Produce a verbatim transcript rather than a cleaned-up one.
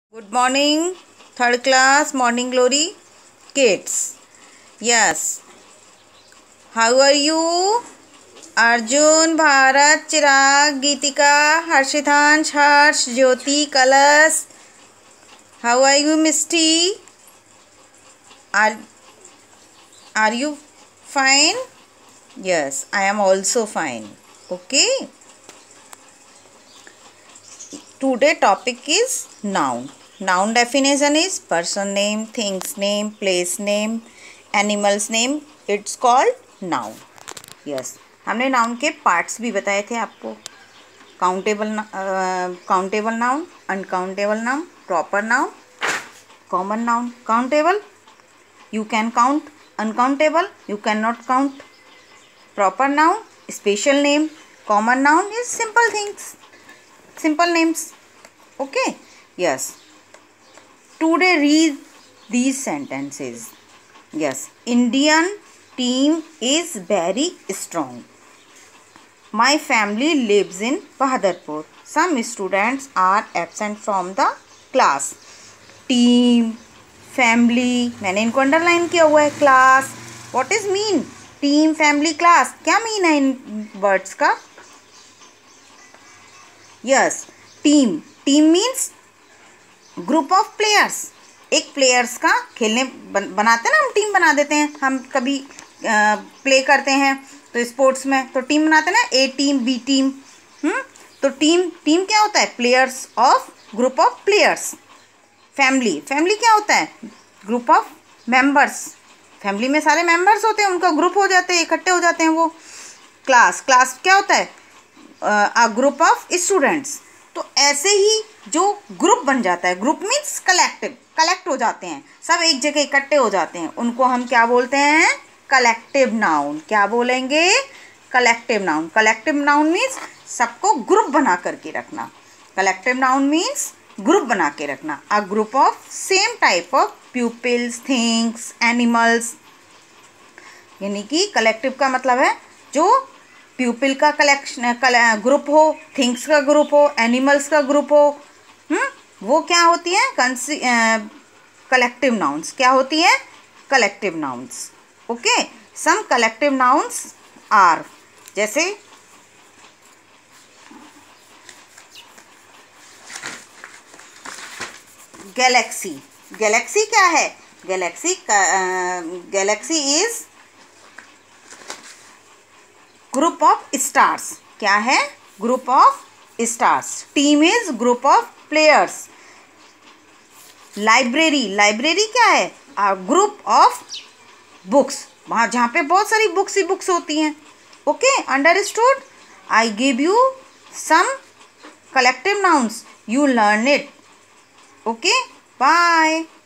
Good morning, third class, morning glory, kids. Yes. How are you? Arjun, Bharat, Chirag, Geetika, Harshitansh, Harsh, Jyoti, Kalas. How are you, Misty? Are, are you fine? Yes, I am also fine. Okay. Today topic is noun. Noun definition is person name, things name, place name, animals name. It's called noun. Yes. हमने noun के parts भी बताए थे आपको. Countable uh, countable noun, uncountable noun, proper noun, common noun. Countable, you can count. Uncountable, you cannot count. Proper noun, special name. Common noun is simple things, simple names. Okay. Yes. Today read these sentences. Yes. Indian team is very strong. My family lives in Bahadurpur. Some students are absent from the class. Team, family, मैंने इनको underline किया हुआ है. Class, what is mean? Team, family, class, क्या mean है इन words का? Yes, team. Team means group of players. एक प्लेयर्स का खेलने बन, बनाते हैं ना, हम टीम बना देते हैं. हम कभी प्ले करते हैं तो स्पोर्ट्स में तो टीम बनाते हैं ना, A team, B team. Hmm तो टीम टीम क्या होता है? Players of, group of players. Family, family क्या होता है? Group of members. फैमिली में सारे मेंबर्स होते हैं, उनका ग्रुप हो जाते हैं, इकट्ठे हो जाते हैं वो. क्लास, क्लास क्या होता है? A group of students. तो ऐसे ही जो ग्रुप बन जाता है, ग्रुप मीन्स कलेक्टिव, कलेक्ट हो जाते हैं, सब एक जगह इकट्ठे हो जाते हैं, उनको हम क्या बोलते हैं? Collective noun. क्या बोलेंगे? Collective noun. Collective noun means सबको ग्रुप बना करके रखना. कलेक्टिव नाउन मीन्स ग्रुप बना के रखना. A group of same type of pupils, things, animals. यानी कि कलेक्टिव का मतलब है जो प्यूपिल का कलेक्शन ग्रुप हो, थिंग्स का ग्रुप हो, एनिमल्स का ग्रुप हो. हम्म वो क्या होती है? Collective nouns. क्या होती है? Collective nouns. Okay. Some collective nouns are, जैसे गैलेक्सी. गैलेक्सी क्या है? Galaxy galaxy is group of stars. क्या है? Group of stars. Team is group of players. Library, library क्या है? A group of books. वहाँ जहाँ पे बहुत सारी बुक्स ही बुक्स होती हैं. Okay, understood? I give you some collective nouns, you learn it. Okay, bye.